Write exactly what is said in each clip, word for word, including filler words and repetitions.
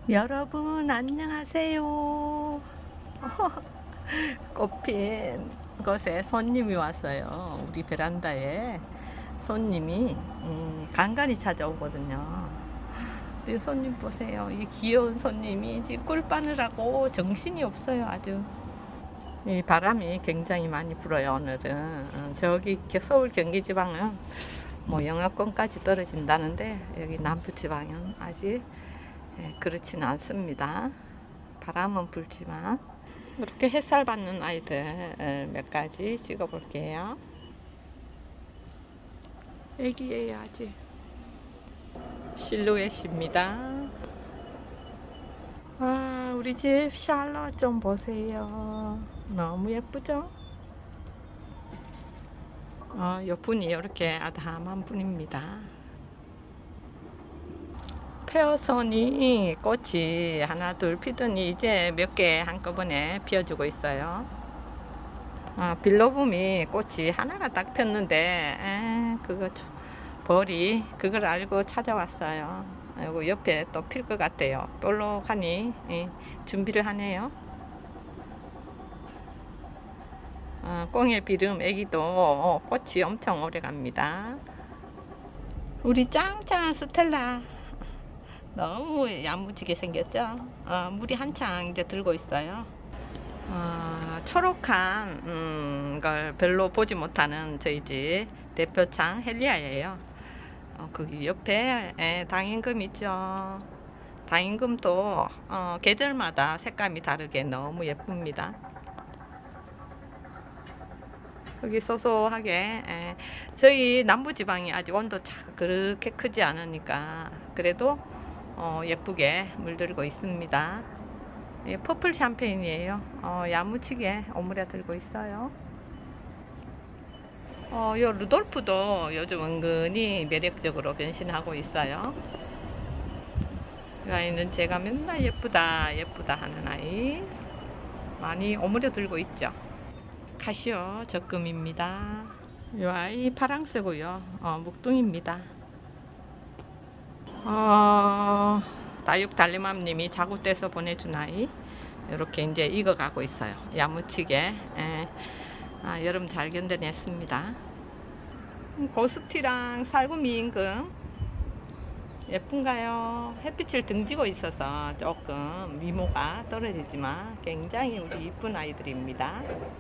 여러분 안녕하세요. 꽃핀 곳에 손님이 왔어요. 우리 베란다에 손님이 음, 간간히 찾아오거든요. 근데 손님 보세요. 이 귀여운 손님이 지금 꿀 빠느라고 정신이 없어요. 아주 이 바람이 굉장히 많이 불어요. 오늘은 저기 서울 경기지방은 뭐 영하권까지 떨어진다는데 여기 남부지방은 아직 네, 그렇지는 않습니다. 바람은 불지만. 이렇게 햇살 받는 아이들 몇 가지 찍어 볼게요. 애기예요. 아직 실루엣입니다. 와, 우리 집 샬롯 좀 보세요. 너무 예쁘죠? 어, 요 분이 이렇게 아담한 분입니다. 페어손이 꽃이 하나 둘 피더니 이제 몇 개 한꺼번에 피어주고 있어요. 아, 빌로붐이 꽃이 하나가 딱 폈는데 에, 그거 벌이 그걸 알고 찾아왔어요. 그리고 옆에 또 필 것 같아요. 볼록하니 예, 준비를 하네요. 아, 꽁의 비름 애기도 꽃이 엄청 오래 갑니다. 우리 짱짱한 스텔라 너무 야무지게 생겼죠? 어, 물이 한창 이제 들고 있어요. 어, 초록한 음, 걸 별로 보지 못하는 저희 집 대표창 헬리아예요. 어, 거기 옆에 에, 당임금 있죠. 당임금도 어, 계절마다 색감이 다르게 너무 예쁩니다. 여기 소소하게 에, 저희 남부지방이 아직 온도차가 그렇게 크지 않으니까 그래도 어, 예쁘게 물들고 있습니다. 예, 퍼플 샴페인이에요. 어, 야무지게 오므려들고 있어요. 어, 요 루돌프도 요즘 은근히 매력적으로 변신하고 있어요. 이 아이는 제가 맨날 예쁘다 예쁘다 하는 아이 많이 오므려들고 있죠. 카시오 적금입니다. 이 아이 파랑새고요. 어, 묵둥입니다. 어, 다육달리맘님이 자구 떼서 보내준 아이 이렇게 이제 익어가고 있어요. 야무치게 에, 아, 여름 잘 견뎌냈습니다. 고스티랑 살구미 임금 예쁜가요? 햇빛을 등지고 있어서 조금 미모가 떨어지지만 굉장히 우리 이쁜 아이들입니다.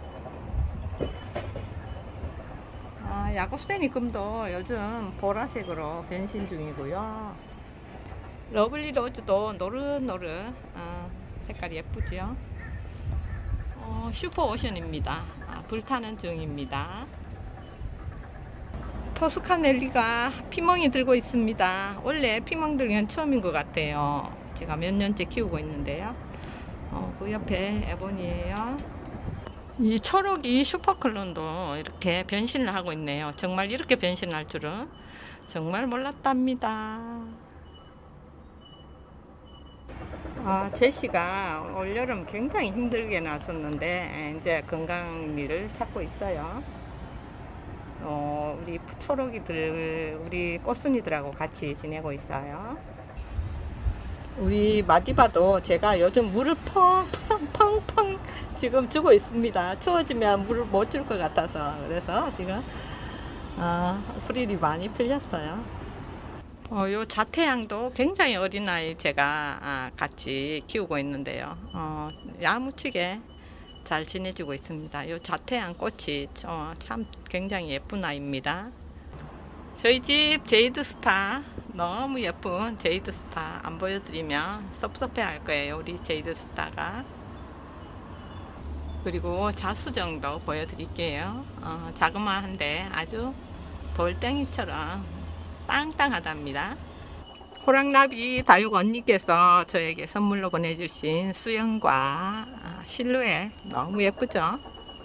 아, 야곱새니 금도 요즘 보라색으로 변신 중이고요. 러블리 로즈도 노릇노릇 어, 색깔이 예쁘죠. 어, 슈퍼오션입니다. 아, 불타는 중입니다. 토스카넬리가 피멍이 들고 있습니다. 원래 피멍 들기는 처음인 것 같아요. 제가 몇 년째 키우고 있는데요. 어, 그 옆에 에보니에요. 이 초록이 슈퍼클론도 이렇게 변신을 하고 있네요. 정말 이렇게 변신할 줄은 정말 몰랐답니다. 아, 제시가 올여름 굉장히 힘들게 나섰는데 이제 건강미를 찾고 있어요. 어, 우리 초록이들, 우리 꽃순이들하고 같이 지내고 있어요. 우리 마디바도 제가 요즘 물을 펑펑펑펑 지금 주고 있습니다. 추워지면 물을 못 줄 것 같아서. 그래서 지금 어, 프릴이 많이 풀렸어요. 어, 요 자태양도 굉장히 어린 아이 제가 아, 같이 키우고 있는데요. 어, 야무치게 잘 지내주고 있습니다. 요 자태양 꽃이 어, 참 굉장히 예쁜 아이입니다. 저희 집 제이드스타 너무 예쁜 제이드스타 안 보여드리면 섭섭해 할 거예요. 우리 제이드스타가. 그리고 자수정도 보여드릴게요. 어, 자그마한데 아주 돌덩이처럼 땅땅하답니다. 호랑나비 다육 언니께서 저에게 선물로 보내주신 수영과 실루엣 너무 예쁘죠?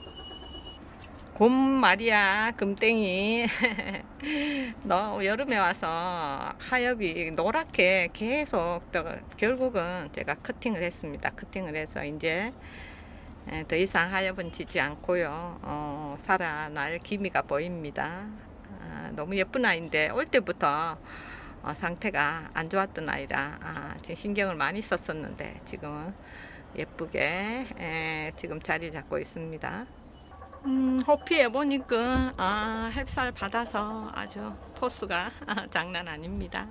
곰 마리아 금땡이 너 여름에 와서 하엽이 노랗게 계속 결국은 제가 커팅을 했습니다. 커팅을 해서 이제 더 이상 하엽은 지지 않고요. 어, 살아날 기미가 보입니다. 아, 너무 예쁜 아이인데 올 때부터 어, 상태가 안 좋았던 아이라 아, 지금 신경을 많이 썼었는데 지금은 예쁘게 에, 지금 자리 잡고 있습니다. 음, 호피에 보니까 아, 햇살 받아서 아주 포스가 아, 장난 아닙니다.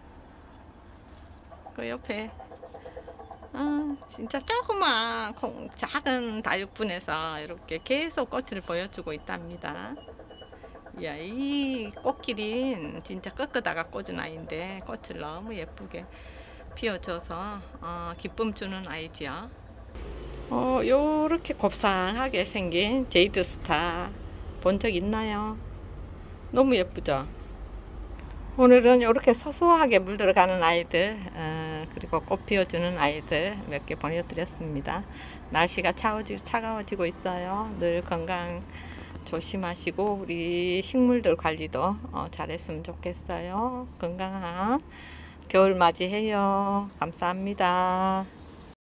그 옆에 아, 진짜 조그만 콩, 작은 다육분에서 이렇게 계속 꽃을 보여주고 있답니다. 이야, 이 꽃길인 진짜 꺾어다가 꽂은 아이인데 꽃을 너무 예쁘게 피워줘서 어, 기쁨 주는 아이지요. 어, 요렇게 곱상하게 생긴 제이드 스타 본 적 있나요? 너무 예쁘죠? 오늘은 이렇게 소소하게 물들어가는 아이들 어, 그리고 꽃 피워주는 아이들 몇 개 보내드렸습니다. 날씨가 차워지, 차가워지고 있어요. 늘 건강 조심하시고 우리 식물들 관리도 어, 잘했으면 좋겠어요. 건강한 겨울 맞이해요. 감사합니다.